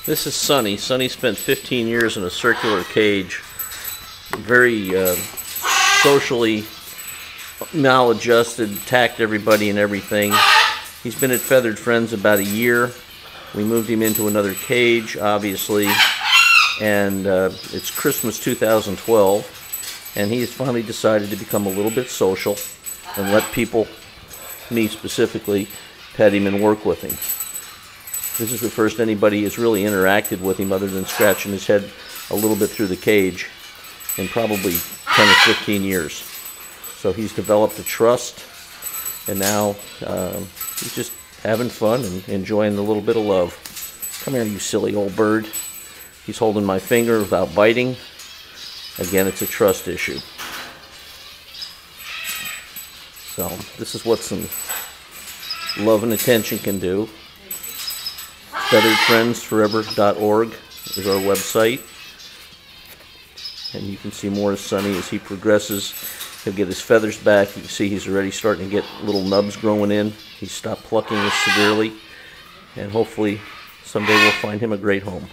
This is Sunny. Sunny spent 15 years in a circular cage, very socially maladjusted, attacked everybody and everything. He's been at Feathered Friends about a year. We moved him into another cage, obviously, and it's Christmas 2012, and he has finally decided to become a little bit social and let people, me specifically, pet him and work with him. This is the first anybody has really interacted with him other than scratching his head a little bit through the cage in probably 10 or 15 years. So he's developed a trust, and now he's just having fun and enjoying the little bit of love. Come here, you silly old bird. He's holding my finger without biting. Again, it's a trust issue. So this is what some love and attention can do. FeatheredFriendsForever.org is our website. And you can see more of Sunny as he progresses. He'll get his feathers back. You can see he's already starting to get little nubs growing in. He's stopped plucking this severely. And hopefully someday we'll find him a great home.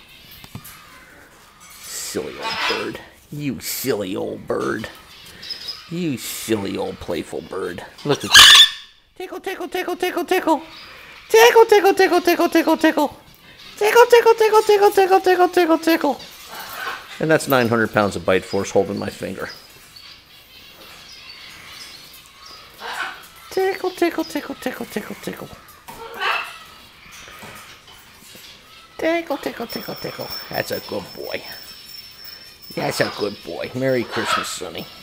Silly old bird. You silly old bird. You silly old playful bird. Look at you. Tickle, tickle, tickle, tickle, tickle. Tickle, tickle, tickle, tickle, tickle, tickle. Tickle, tickle, tickle, tickle, tickle, tickle, tickle, tickle. And that's 900 pounds of bite force holding my finger. Tickle, tickle, tickle, tickle, tickle, tickle. Tickle, tickle, tickle, tickle. That's a good boy. That's a good boy. Merry Christmas, Sunny.